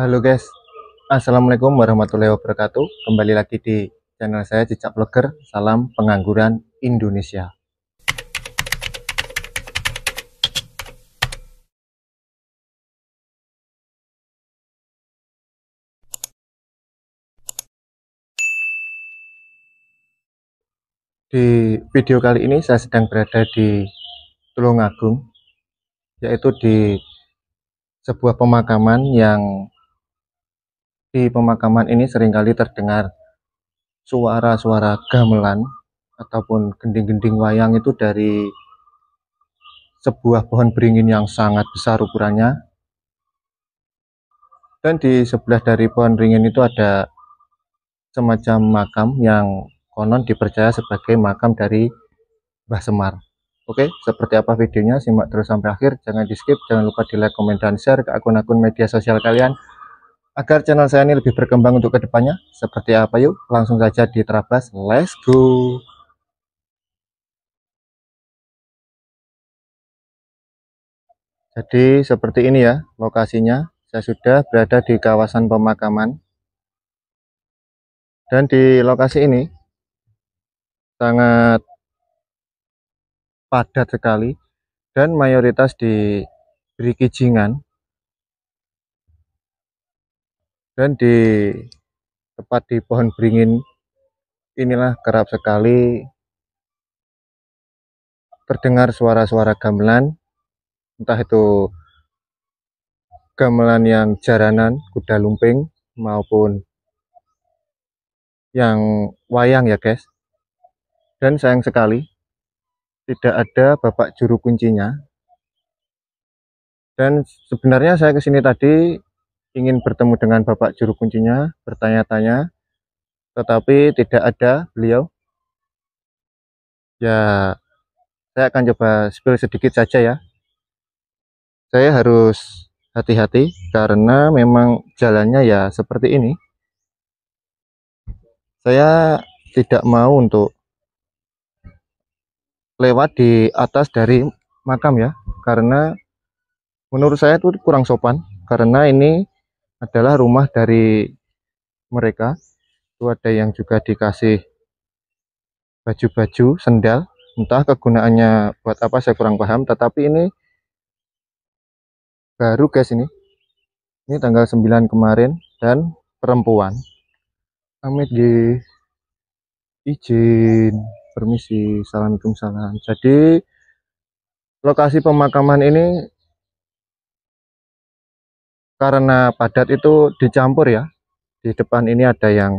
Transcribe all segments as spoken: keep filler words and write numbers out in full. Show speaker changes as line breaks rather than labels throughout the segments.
Halo guys, Assalamualaikum warahmatullahi wabarakatuh. Kembali lagi di channel saya Cicak Vlogger. Salam pengangguran Indonesia. Di video kali ini saya sedang berada di Tulungagung, yaitu di sebuah pemakaman yang di pemakaman ini seringkali terdengar suara-suara gamelan ataupun gending-gending wayang itu dari sebuah pohon beringin yang sangat besar ukurannya. Dan di sebelah dari pohon beringin itu ada semacam makam yang konon dipercaya sebagai makam dari Mbah Semar. Oke, seperti apa videonya? Simak terus sampai akhir. Jangan di skip, jangan lupa di like, komen, dan share ke akun-akun media sosial kalian agar channel saya ini lebih berkembang untuk kedepannya. Seperti apa yuk? Langsung saja diterabas. Let's go! Jadi seperti ini ya lokasinya. Saya sudah berada di kawasan pemakaman. Dan di lokasi ini sangat padat sekali dan mayoritas diberi kijingan. Dan di tepat di pohon beringin inilah kerap sekali terdengar suara-suara gamelan, entah itu gamelan yang jaranan, kuda lumping, maupun yang wayang ya guys. Dan sayang sekali tidak ada bapak juru kuncinya. Dan sebenarnya saya kesini tadi ingin bertemu dengan bapak juru kuncinya, bertanya-tanya, tetapi tidak ada beliau. Ya, saya akan coba spill sedikit saja ya. Saya harus hati-hati karena memang jalannya ya seperti ini. Saya tidak mau untuk lewat di atas dari makam ya, karena menurut saya itu kurang sopan, karena ini adalah rumah dari mereka. Itu ada yang juga dikasih baju-baju, sendal, entah kegunaannya buat apa saya kurang paham, tetapi ini baru guys. Ini ini tanggal sembilan kemarin dan perempuan. Amit di izin, permisi, assalamualaikum salam. Jadi lokasi pemakaman ini karena padat itu dicampur ya. Di depan ini ada yang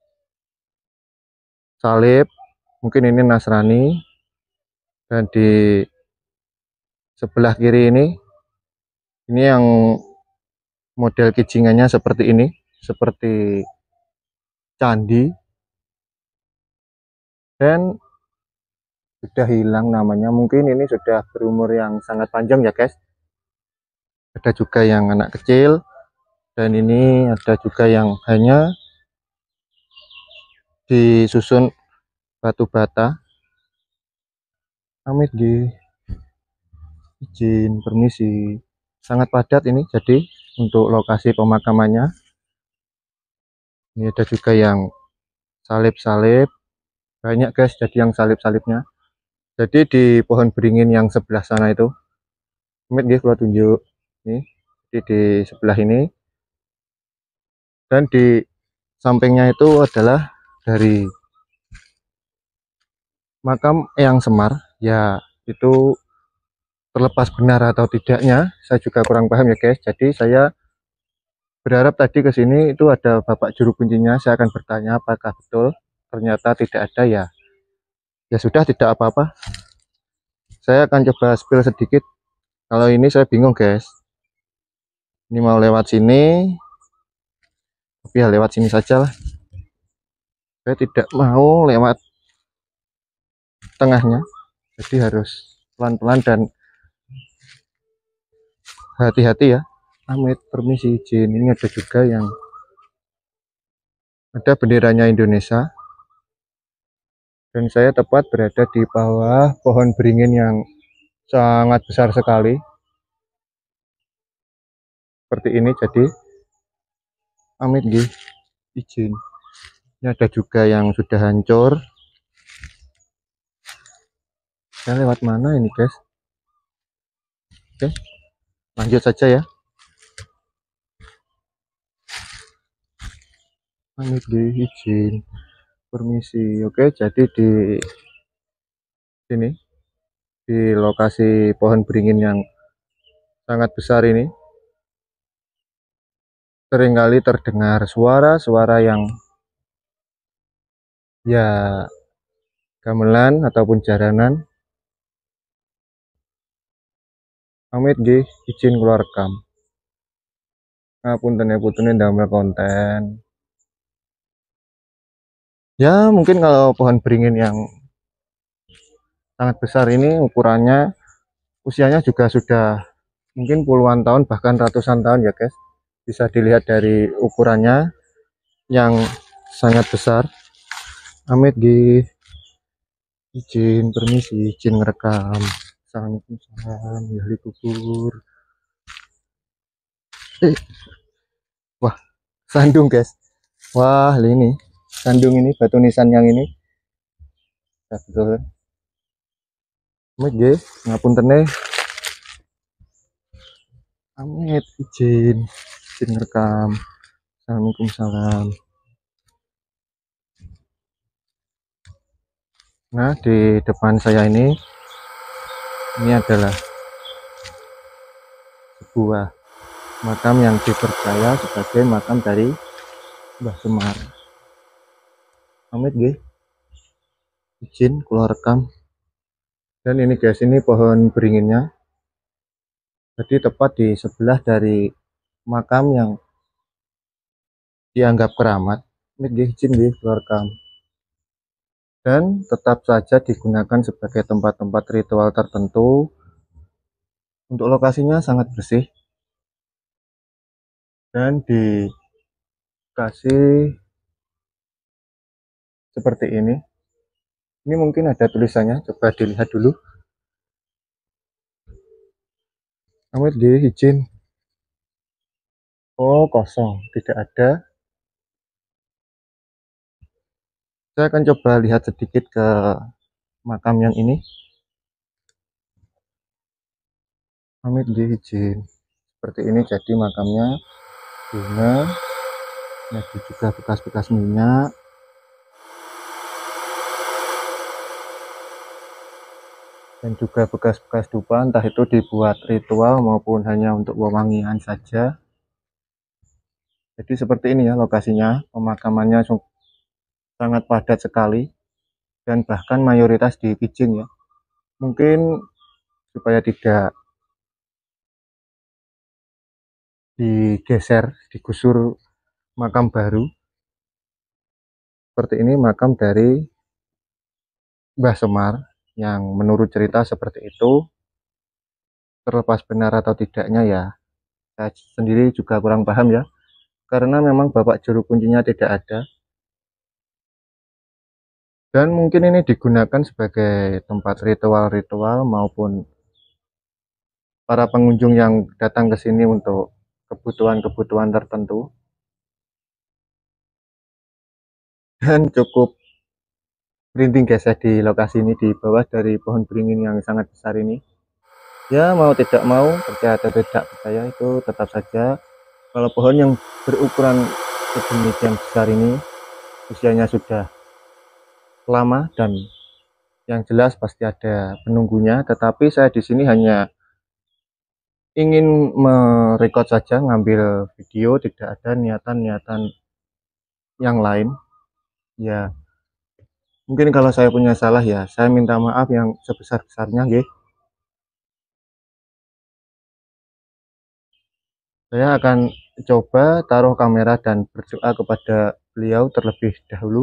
salib, mungkin ini Nasrani, dan di sebelah kiri ini ini yang model kijingannya seperti ini, seperti candi, dan sudah hilang namanya. Mungkin ini sudah berumur yang sangat panjang ya guys. Ada juga yang anak kecil, dan ini ada juga yang hanya disusun batu bata. Amit di izin, permisi, sangat padat ini. Jadi untuk lokasi pemakamannya ini ada juga yang salib-salib, banyak guys. Jadi yang salib-salibnya, jadi di pohon beringin yang sebelah sana itu, amit dia keluar tunjuk nih, jadi di sebelah ini. Dan di sampingnya itu adalah dari makam Eyang Semar ya. Itu terlepas benar atau tidaknya saya juga kurang paham ya guys. Jadi saya berharap tadi ke sini itu ada bapak juru kuncinya. Saya akan bertanya apakah betul. Ternyata tidak ada ya. Ya sudah, tidak apa-apa. Saya akan coba spill sedikit. Kalau ini saya bingung guys. Ini mau lewat sini, tapi ya lewat sini saja lah. Saya tidak mau lewat tengahnya. Jadi harus pelan-pelan dan hati-hati ya. Amit, permisi, izin. Ini ada juga yang ada benderanya Indonesia. Dan saya tepat berada di bawah pohon beringin yang sangat besar sekali seperti ini. Jadi Amit nggih, izin. Ini ada juga yang sudah hancur. Saya lewat mana ini, guys? Oke, lanjut saja ya. Amit nggih, izin. Permisi. Oke, jadi di sini, di lokasi pohon beringin yang sangat besar ini, seringkali terdengar suara-suara yang ya gamelan ataupun jaranan. Amit nggih, izin kula rekam. Ngapunten ya putune ndamel konten. Ya, mungkin kalau pohon beringin yang sangat besar ini ukurannya, usianya juga sudah mungkin puluhan tahun bahkan ratusan tahun ya, guys. Bisa dilihat dari ukurannya yang sangat besar. Amit nggih, izin, permisi, izin ngerekam. Assalamualaikum, salam, ya ahli kubur. Eh, wah, sandung guys. Wah, ini sandung ini batu nisan yang ini. Betul. Amit nggih, ngapuntene. Amit, izin, izin ngerekam. Assalamualaikum, salam. Nah, di depan saya ini ini adalah sebuah makam yang dipercaya sebagai makam dari Mbah Semar. Amit nggih, izin kula rekam. Dan ini guys, ini pohon beringinnya. Jadi tepat di sebelah dari makam yang dianggap keramat. Amit nggih, izin nggih kula rekam. Dan tetap saja digunakan sebagai tempat-tempat ritual tertentu. Untuk lokasinya sangat bersih dan dikasih seperti ini. Ini mungkin ada tulisannya, coba dilihat dulu. Amit nggih, izin. Oh, kosong, tidak ada. Saya akan coba lihat sedikit ke makam yang ini. Amit nggih, izin. Seperti ini jadi makamnya. Bunga, ada juga bekas-bekas minyak. Dan juga bekas-bekas dupa, entah itu dibuat ritual maupun hanya untuk wewangian saja. Jadi seperti ini ya lokasinya, pemakamannya sangat padat sekali dan bahkan mayoritas di kijing ya. Mungkin supaya tidak digeser, digusur makam baru. Seperti ini makam dari Mbah Semar yang menurut cerita seperti itu. Terlepas benar atau tidaknya ya, saya sendiri juga kurang paham ya, karena memang bapak juru kuncinya tidak ada. Dan mungkin ini digunakan sebagai tempat ritual-ritual maupun para pengunjung yang datang ke sini untuk kebutuhan-kebutuhan tertentu. Dan cukup merinding guys ya di lokasi ini, di bawah dari pohon beringin yang sangat besar ini. Ya mau tidak mau, percaya atau tidak percaya, itu tetap saja kalau pohon yang berukuran sedemikian besar ini usianya sudah lama dan yang jelas pasti ada penunggunya. Tetapi saya di sini hanya ingin merekod saja, ngambil video, tidak ada niatan-niatan yang lain. Ya, mungkin kalau saya punya salah ya, saya minta maaf yang sebesar-besarnya, nggih. Saya akan coba taruh kamera dan berdoa kepada beliau terlebih dahulu.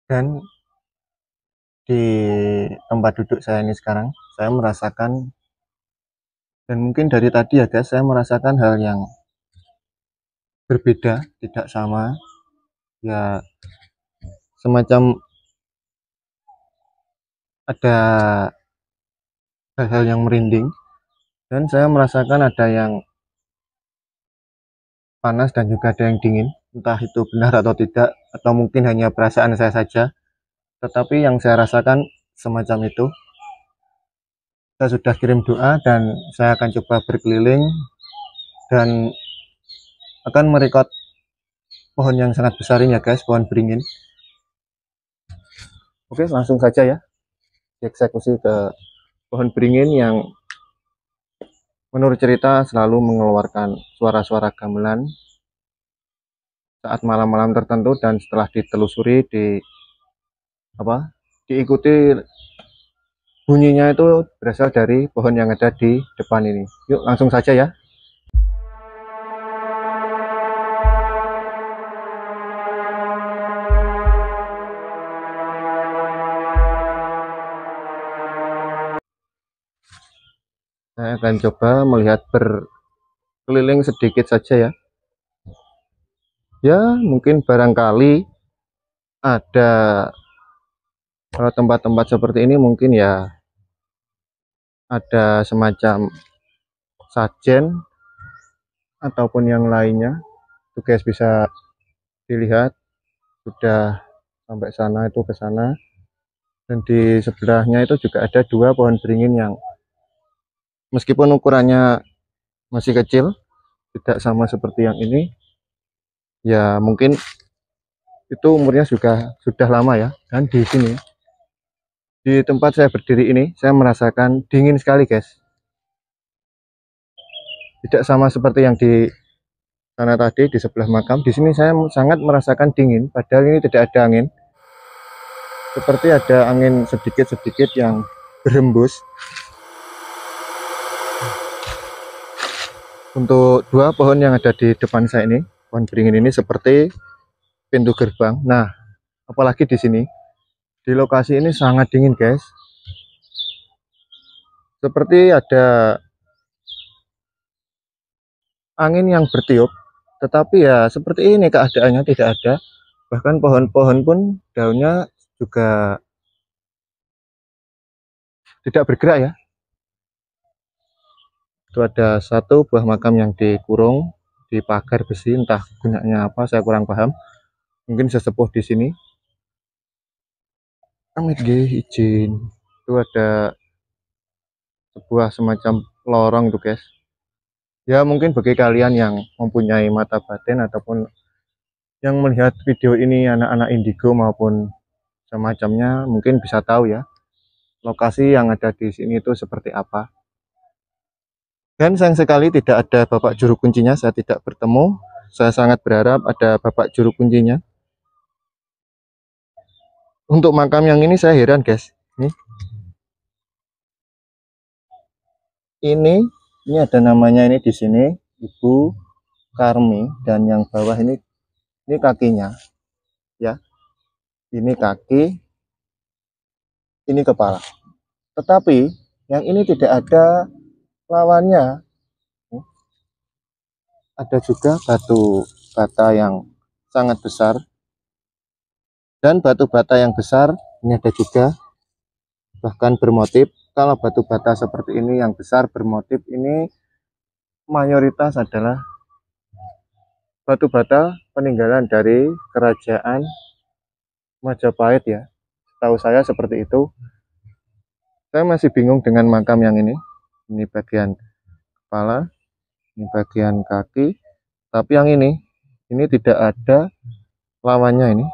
Dan di tempat duduk saya ini sekarang, saya merasakan, dan mungkin dari tadi ya guys, saya merasakan hal yang berbeda, tidak sama, ya semacam ada hal-hal yang merinding, dan saya merasakan ada yang panas dan juga ada yang dingin, entah itu benar atau tidak, atau mungkin hanya perasaan saya saja, tetapi yang saya rasakan semacam itu. Saya sudah kirim doa dan saya akan coba berkeliling dan akan merekod pohon yang sangat besar ini ya guys, pohon beringin. Oke, langsung saja ya dieksekusi ke pohon beringin yang menurut cerita selalu mengeluarkan suara-suara gamelan saat malam-malam tertentu, dan setelah ditelusuri di apa diikuti bunyinya itu berasal dari pohon yang ada di depan ini. Yuk langsung saja ya. Saya akan coba melihat berkeliling sedikit saja ya. Ya mungkin barangkali ada, kalau tempat-tempat seperti ini mungkin ya ada semacam sajen ataupun yang lainnya. Tuh guys, bisa dilihat sudah sampai sana, itu ke sana, dan di sebelahnya itu juga ada dua pohon beringin yang meskipun ukurannya masih kecil, tidak sama seperti yang ini. Ya mungkin itu umurnya juga sudah lama ya. Dan di sini, di tempat saya berdiri ini, saya merasakan dingin sekali guys. Tidak sama seperti yang di sana tadi di sebelah makam. Di sini saya sangat merasakan dingin, padahal ini tidak ada angin. Seperti ada angin sedikit-sedikit yang berhembus. Untuk dua pohon yang ada di depan saya ini, pohon beringin ini seperti pintu gerbang. Nah, apalagi di sini, di lokasi ini sangat dingin guys. Seperti ada angin yang bertiup, tetapi ya seperti ini keadaannya, tidak ada. Bahkan pohon-pohon pun daunnya juga tidak bergerak ya. Itu ada satu buah makam yang dikurung di pagar besi, entah gunanya apa, saya kurang paham. Mungkin sesepuh di sini. Amit G izin. Itu ada sebuah semacam lorong itu guys. Ya mungkin bagi kalian yang mempunyai mata batin ataupun yang melihat video ini, anak-anak indigo maupun semacamnya, mungkin bisa tahu ya lokasi yang ada di sini itu seperti apa. Dan sayang sekali tidak ada bapak juru kuncinya, saya tidak bertemu. Saya sangat berharap ada bapak juru kuncinya. Untuk makam yang ini saya heran guys. Nih. Ini ini ada namanya ini di sini, Ibu Karmi, dan yang bawah ini ini kakinya ya. Ini kaki, ini kepala. Tetapi yang ini tidak ada lawannya. Ada juga batu bata yang sangat besar, dan batu bata yang besar ini ada juga bahkan bermotif. Kalau batu bata seperti ini yang besar bermotif ini mayoritas adalah batu bata peninggalan dari kerajaan Majapahit ya. Tahu saya seperti itu. Saya masih bingung dengan makam yang ini. Ini bagian kepala, ini bagian kaki, tapi yang ini ini tidak ada lawannya ini.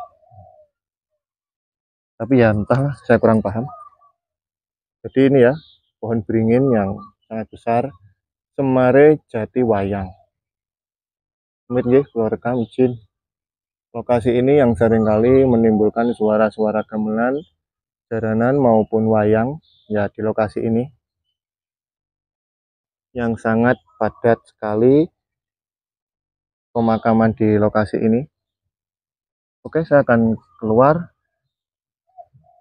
Tapi ya entahlah, saya kurang paham. Jadi ini ya pohon beringin yang sangat besar, Semare Jati Wayang. Amit nggih keluarga izin. Lokasi ini yang seringkali menimbulkan suara-suara gamelan, jaranan maupun wayang ya di lokasi ini yang sangat padat sekali pemakaman di lokasi ini. Oke, saya akan keluar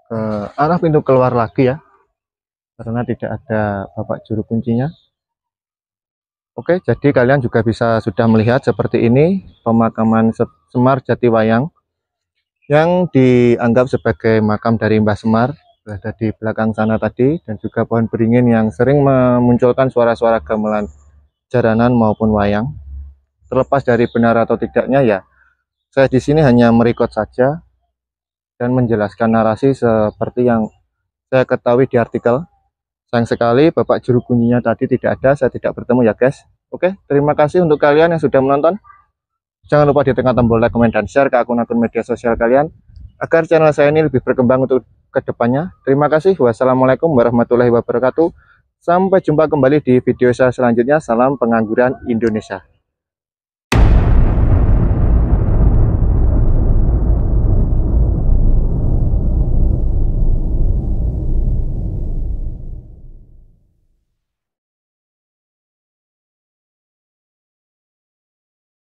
ke arah pintu keluar lagi ya, karena tidak ada bapak juru kuncinya. Oke, jadi kalian juga bisa sudah melihat seperti ini pemakaman Semar Jatiwayang yang dianggap sebagai makam dari Mbah Semar, berada di belakang sana tadi, dan juga pohon beringin yang sering memunculkan suara-suara gamelan jaranan maupun wayang. Terlepas dari benar atau tidaknya ya, saya di sini hanya merekod saja dan menjelaskan narasi seperti yang saya ketahui di artikel. Sayang sekali bapak juru kuncinya tadi tidak ada, saya tidak bertemu ya guys. Oke, terima kasih untuk kalian yang sudah menonton. Jangan lupa ditekan tombol like, komen, dan share ke akun-akun media sosial kalian agar channel saya ini lebih berkembang untuk kedepannya. Terima kasih. Wassalamualaikum warahmatullahi wabarakatuh. Sampai jumpa kembali di video saya selanjutnya. Salam pengangguran Indonesia.